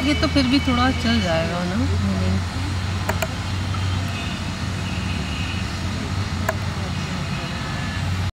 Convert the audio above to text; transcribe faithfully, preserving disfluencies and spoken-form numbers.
ये तो फिर भी थोड़ा चल जाएगा ना।